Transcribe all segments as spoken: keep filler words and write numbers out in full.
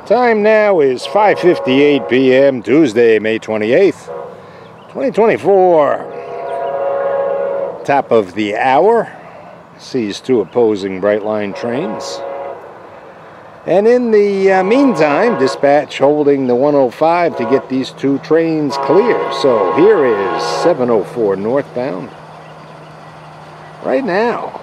Time now is five fifty-eight p m Tuesday, May twenty-eighth, twenty twenty-four. Top of the hour sees two opposing Brightline trains. And in the uh, meantime, dispatch holding the one oh five to get these two trains clear. So here is seven oh four northbound right now.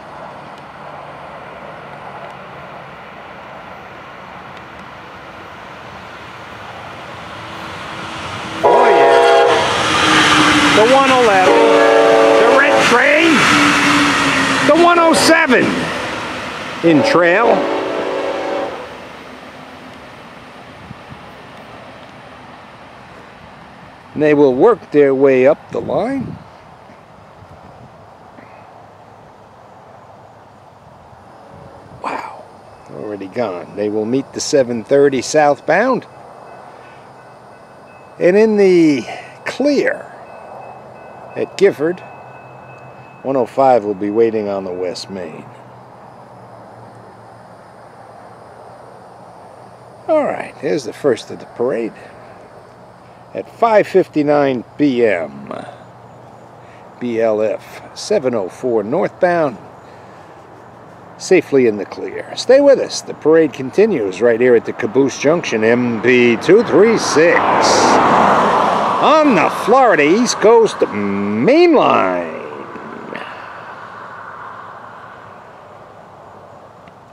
Oh yeah, the one eleven, the red train, the one oh seven in trail. And they will work their way up the line. Wow, already gone. They will meet the seven thirty southbound. And in the clear at Gifford, one oh five will be waiting on the West Main. All right, here's the first of the parade. At five fifty-nine p m B L F seven oh four northbound, safely in the clear. Stay with us. The parade continues right here at the Caboose Junction, M P two thirty-six, on the Florida East Coast Main Line.